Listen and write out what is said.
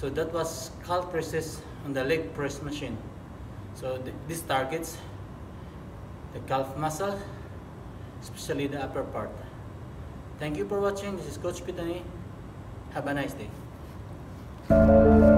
So that was calf presses on the leg press machine. So this targets the calf muscle, especially the upper part. Thank you for watching. This is Coach Pitani. Have a nice day.